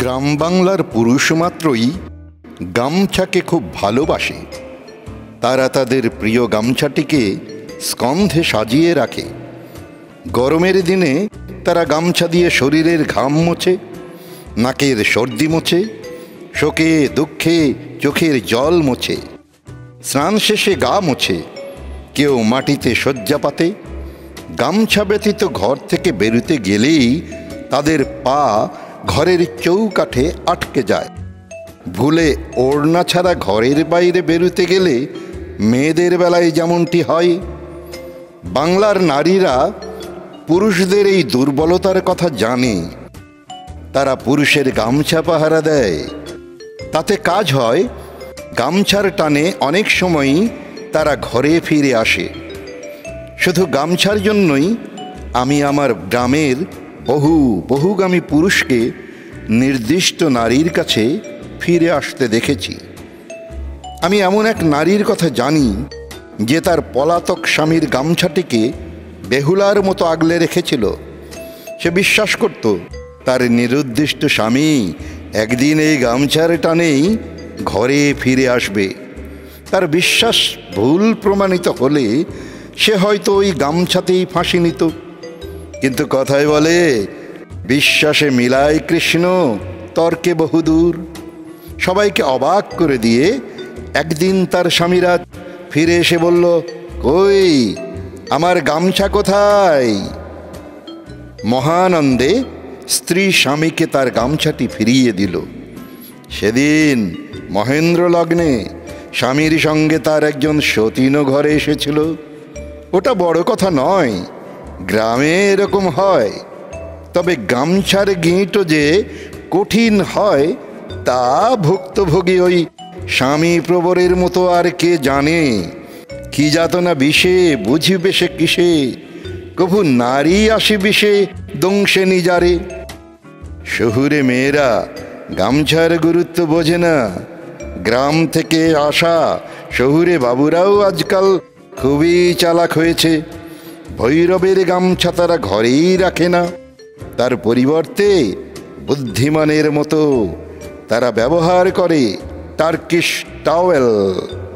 গ্রাম বাংলার পুরুষ মাত্রই গামছাকে খুব ভালোবাসে। তারা তাদের প্রিয় গামছাটিকে স্কন্ধে সাজিয়ে রাখে। গরমের দিনে তারা গামছা দিয়ে শরীরের ঘাম মোছে, নাকের সর্দি মোছে, শোকে দুঃখে চোখের জল মোছে। স্নান শেষে গা মোছে, কেউ মাটিতে শয্যা পাতে। গামছা ব্যতীত ঘর থেকে বেরোতে গেলেই তাদের পা ঘরের চৌকাঠে আটকে যায়। ভুলে ওড়না ছাড়া ঘরের বাইরে বেরোতে গেলে মেয়েদের বেলায় যেমনটি হয়। বাংলার নারীরা পুরুষদের এই দুর্বলতার কথা জানে। তারা পুরুষের গামছা পাহারা দেয়। তাতে কাজ হয়, গামছার টানে অনেক সময়ই তারা ঘরে ফিরে আসে। শুধু গামছার জন্যই আমি আমার গ্রামের বহুগামী পুরুষকে নির্দিষ্ট নারীর কাছে ফিরে আসতে দেখেছি। আমি এমন এক নারীর কথা জানি যে তার পলাতক স্বামীর গামছাটিকে বেহুলার মতো আগলে রেখেছিল। সে বিশ্বাস করত তার নিরুদ্দিষ্ট স্বামী একদিন এই গামছার টানেই ঘরে ফিরে আসবে। তার বিশ্বাস ভুল প্রমাণিত হলে সে হয়তো ওই গামছাতেই ফাঁসি নিত। কিন্তু কথায় বলে, বিশ্বাসে মিলায় কৃষ্ণ, তর্কে বহুদূর। সবাইকে অবাক করে দিয়ে একদিন তার স্বামীরা ফিরে এসে বলল, কই আমার গামছা কোথায়? মহানন্দে স্ত্রী স্বামীকে তার গামছাটি ফিরিয়ে দিল। সেদিন মহেন্দ্র লগ্নে স্বামীর সঙ্গে তার একজন সতীনও ঘরে এসেছিল। ওটা বড় কথা নয়, গ্রামে এরকম হয়। তবে গামছার গিঁটো যে কঠিন হয় তা ভুক্তভোগী ওই স্বামী প্রবরের মতো আর কে জানে। কি যাতনা বিষে বুঝিবে সে কিসে, কভু নারী আসি বিষে দংশে নিজারে। শহুরে মেয়েরা গামছার গুরুত্ব বোঝে না। গ্রাম থেকে আসা শহুরে বাবুরাও আজকাল খুবই চালাক হয়েছে। ভৈরবের গামছা তারা ঘরেই রাখে না। তার পরিবর্তে বুদ্ধিমানের মতো তারা ব্যবহার করে টার্কিশ টাওয়েল।